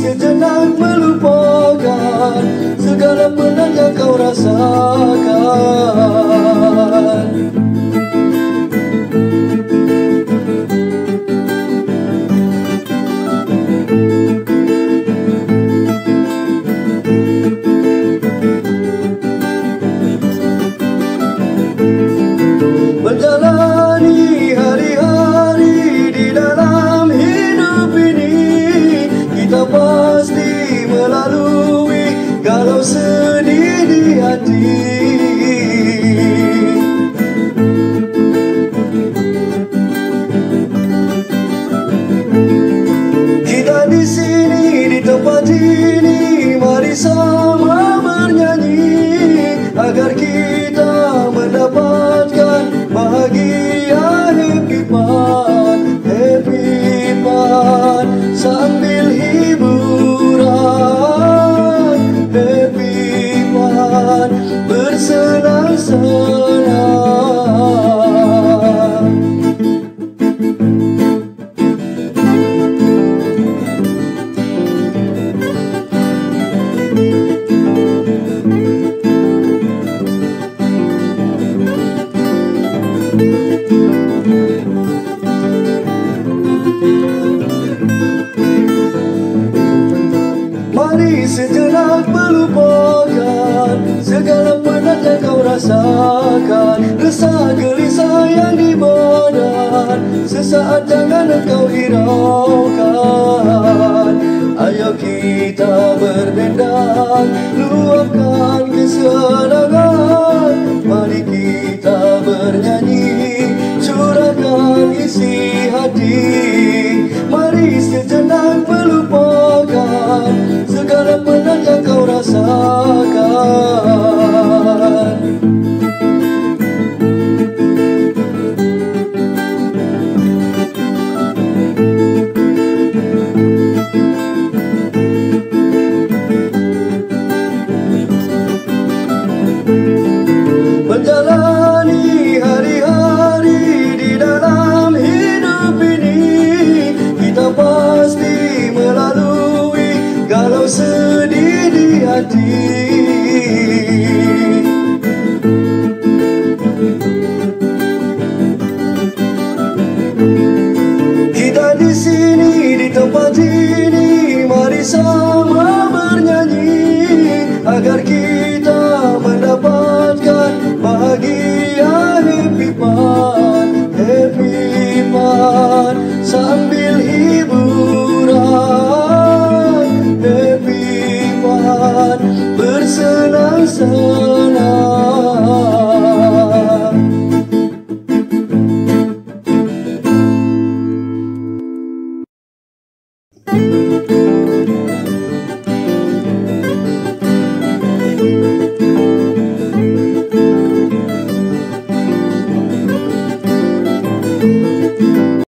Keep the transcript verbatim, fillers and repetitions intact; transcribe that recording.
sejenak melupakan segala penat yang kau rasakan. Menjalani hari-hari di dalam hidup ini, kita pasti melalui galau sedih di hati. Kita di sini di tempat ini, mari sama bernyanyi agar kita mendapatkan bahagia. Happy Fun, Happy Fun sambil hiburan. Happy Fun bersenang-senang. Mari sejenak melupakan segala penat yang kau rasakan, resah gelisah yang di badan, sesaat jangan engkau hiraukan. Ayo kita berdendang, luapkan kesenangan. Mari kita bernyanyi, curahkan isi hati. Mari sejenak melupakan segala penat yang kau rasakan. Menjalani hari-hari di dalam hidup ini, kita pasti melalui galau sedih di hati.